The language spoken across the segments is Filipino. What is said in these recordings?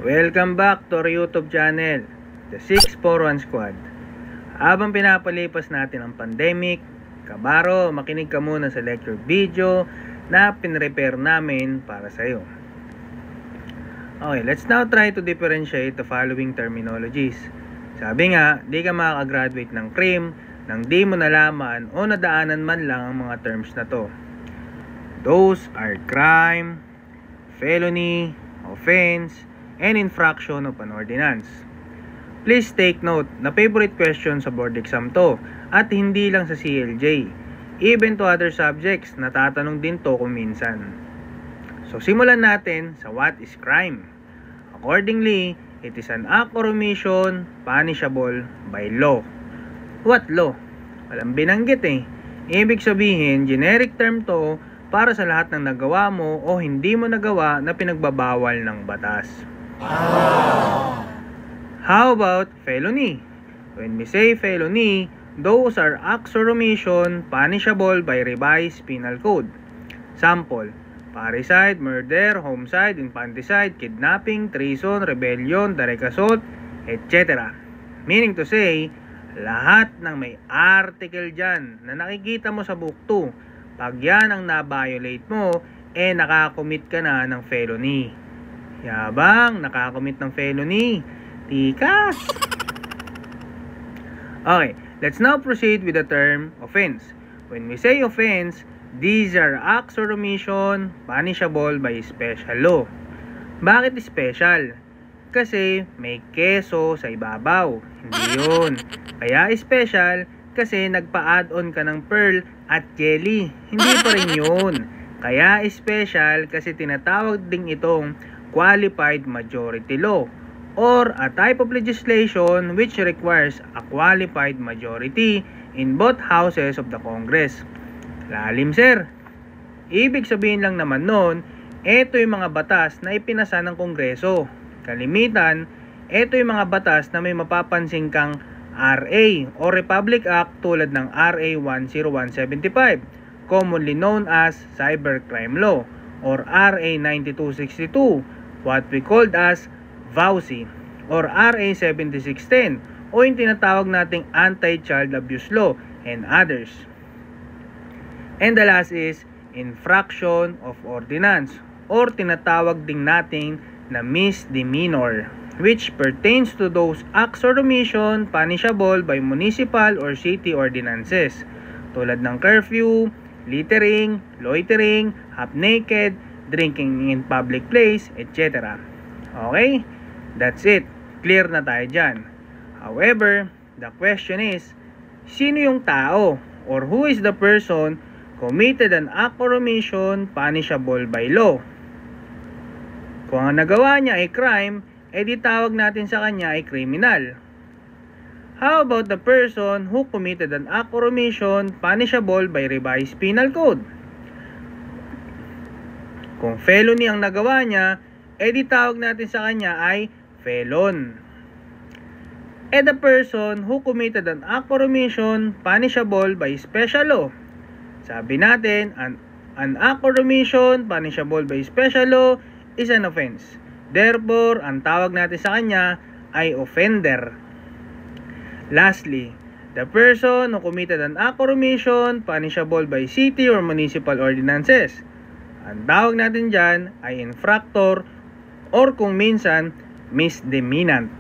Welcome back to our YouTube channel, the 641 Squad. Habang pinapalipas natin ang pandemic, kabaro, makinig ka muna sa lecture video na pinrepare namin para sa iyo. Okay, let's now try to differentiate the following terminologies. Sabi nga, di ka makakagraduate ng CRIM nang di mo nalaman o nadaanan man lang ang mga terms na to. Those are crime, felony, offense, and infraction of an ordinance. Please take note na favorite question sa board exam to at hindi lang sa CLJ. Even to other subjects, natatanong din to kung minsan. So simulan natin sa what is crime. Accordingly, it is an act or omission punishable by law. What law? Walang binanggit eh. Ibig sabihin, generic term to para sa lahat ng nagawa mo o hindi mo nagawa na pinagbabawal ng batas. How about felony? When we say felony, those are acts or omission punishable by revised penal code. Sample: parricide, murder, homicide, infanticide, kidnapping, treason, rebellion, direct assault, etc. Meaning to say, lahat ng may article dyan na nakikita mo sa book 2, pag yan ang na-violate mo, nakakommit ka na ng felony. Yabang, nakakommit ng felony. Tikas! Okay, let's now proceed with the term offense. When we say offense, these are acts or omission punishable by special law. Bakit special? Kasi may keso sa ibabaw. Hindi yun. Kaya special kasi nagpa-add-on ka ng pearl at jelly. Hindi pa rin yun. Kaya special kasi tinatawag din itong qualified majority law or a type of legislation which requires a qualified majority in both houses of the Congress. Lalim, sir. Ibig sabihin lang naman nun, ito yung mga batas na ipinasa ng Kongreso. Kalimitan, ito yung mga batas na may mapapansin kang RA o Republic Act tulad ng RA 10175, commonly known as Cybercrime Law, or RA 9262, what we called as VAUSI, or RA 7610, o yung tinatawag nating Anti-Child Abuse Law, and others. And the last is infraction of ordinance, or tinatawag din nating na misdemeanor, which pertains to those acts or omission punishable by municipal or city ordinances, tulad ng curfew, littering, loitering, half-naked, drinking in public place, etc. Okay? That's it. Clear na tayo dyan. However, the question is, sino yung tao or who is the person committed an act or omission punishable by law? Kung ang nagawa niya ay crime, di tawag natin sa kanya ay criminal. How about the person who committed an act or omission punishable by revised penal code? Kung felony ang nagawa niya, di tawag natin sa kanya ay felon. The person who committed an act or omission punishable by special law. Sabi natin, an act or omission punishable by special law is an offense. Therefore, ang tawag natin sa kanya ay offender. Lastly, the person who committed an act or omission punishable by city or municipal ordinances. Ang tawag natin dyan ay infractor or kung minsan, misdemeanant.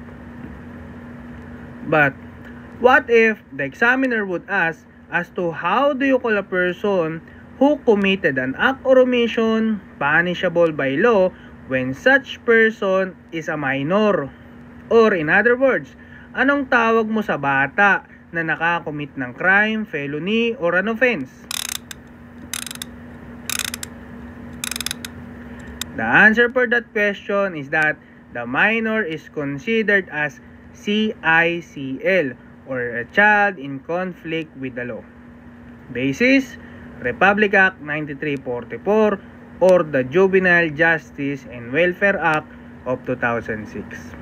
But, what if the examiner would ask as to how do you call a person who committed an act or omission punishable by law when such person is a minor? Or in other words, anong tawag mo sa bata na nakakomit ng crime, felony, or an offense? The answer for that question is that the minor is considered as CICL, or a child in conflict with the law. Basis, Republic Act 9344 or the Juvenile Justice and Welfare Act of 2006.